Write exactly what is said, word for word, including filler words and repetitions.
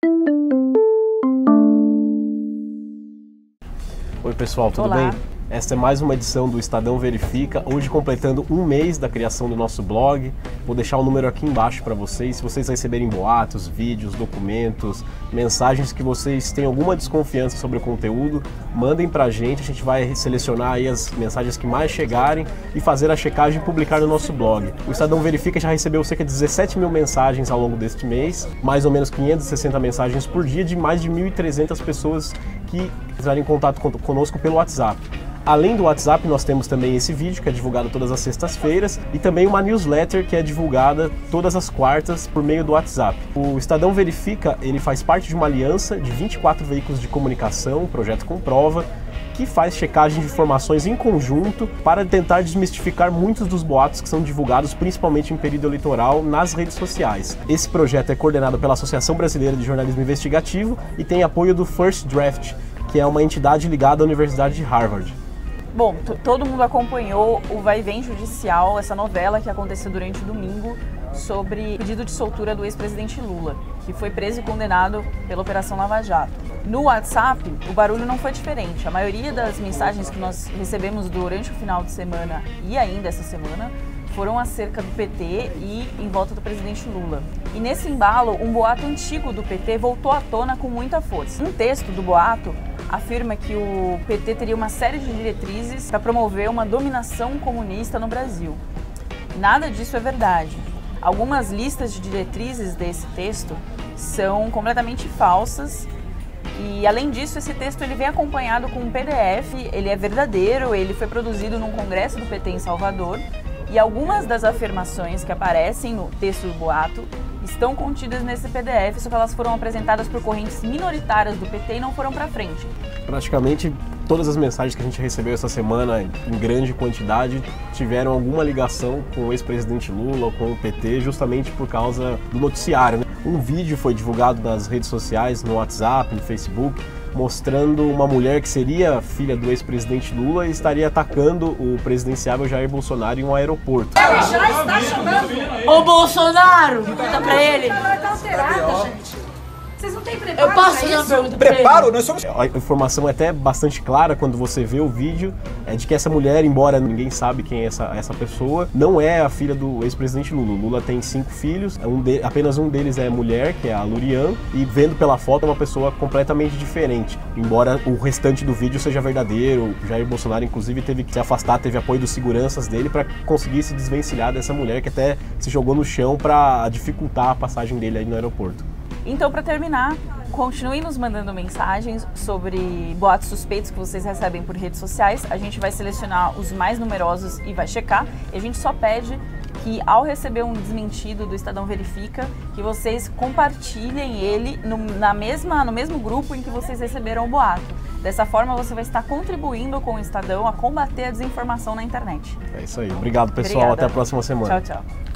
Oi pessoal, tudo Olá. bem? Esta é mais uma edição do Estadão Verifica, hoje completando um mês da criação do nosso blog. Vou deixar o número aqui embaixo para vocês. Se vocês receberem boatos, vídeos, documentos, mensagens que vocês têm alguma desconfiança sobre o conteúdo, mandem para a gente. A gente vai selecionar aí as mensagens que mais chegarem e fazer a checagem e publicar no nosso blog. O Estadão Verifica já recebeu cerca de dezessete mil mensagens ao longo deste mês, mais ou menos quinhentas e sessenta mensagens por dia de mais de mil e trezentas pessoas que entraram em contato conosco pelo WhatsApp. Além do WhatsApp, nós temos também esse vídeo que é divulgado todas as sextas-feiras e também uma newsletter que é divulgada todas as quartas por meio do WhatsApp. O Estadão Verifica, ele faz parte de uma aliança de vinte e quatro veículos de comunicação, o Projeto Comprova, que faz checagem de informações em conjunto para tentar desmistificar muitos dos boatos que são divulgados, principalmente em período eleitoral, nas redes sociais. Esse projeto é coordenado pela Associação Brasileira de Jornalismo Investigativo e tem apoio do First Draft, que é uma entidade ligada à Universidade de Harvard. Bom, todo mundo acompanhou o vai e vem judicial, essa novela que aconteceu durante o domingo sobre o pedido de soltura do ex-presidente Lula, que foi preso e condenado pela Operação Lava Jato. No WhatsApp, o barulho não foi diferente. A maioria das mensagens que nós recebemos durante o final de semana e ainda essa semana foram acerca do P T e em volta do presidente Lula. E nesse embalo, um boato antigo do P T voltou à tona com muita força. Um texto do boato afirma que o P T teria uma série de diretrizes para promover uma dominação comunista no Brasil. Nada disso é verdade. Algumas listas de diretrizes desse texto são completamente falsas e, além disso, esse texto ele vem acompanhado com um P D F, ele é verdadeiro, ele foi produzido num congresso do P T em Salvador e algumas das afirmações que aparecem no texto do boato estão contidas nesse P D F, só que elas foram apresentadas por correntes minoritárias do P T e não foram para frente. Praticamente todas as mensagens que a gente recebeu essa semana, em grande quantidade, tiveram alguma ligação com o ex-presidente Lula ou com o P T, justamente por causa do noticiário, né? Um vídeo foi divulgado nas redes sociais, no WhatsApp, no Facebook, mostrando uma mulher que seria filha do ex-presidente Lula e estaria atacando o presidenciável Jair Bolsonaro em um aeroporto. Ela já está chamando Ô Bolsonaro! Pergunta pra ele! ela tá alterada, gente. Vocês não têm preparo Eu posso pra fazer uma isso? pergunta pra ele? Preparo? Nós somos... A informação é até bastante clara quando você vê o vídeo, é de que essa mulher, embora ninguém sabe quem é essa, essa pessoa, não é a filha do ex-presidente Lula. O Lula tem cinco filhos, um de, apenas um deles é mulher, que é a Lurian, e vendo pela foto é uma pessoa completamente diferente. Embora o restante do vídeo seja verdadeiro, o Jair Bolsonaro inclusive teve que se afastar, teve apoio dos seguranças dele para conseguir se desvencilhar dessa mulher que até se jogou no chão para dificultar a passagem dele aí no aeroporto. Então, para terminar, continuem nos mandando mensagens sobre boatos suspeitos que vocês recebem por redes sociais. A gente vai selecionar os mais numerosos e vai checar. E a gente só pede que, ao receber um desmentido do Estadão Verifica, que vocês compartilhem ele no, na mesma, no mesmo grupo em que vocês receberam o boato. Dessa forma, você vai estar contribuindo com o Estadão a combater a desinformação na internet. É isso aí. Obrigado, pessoal. Obrigada. Até a próxima semana. Tchau, tchau.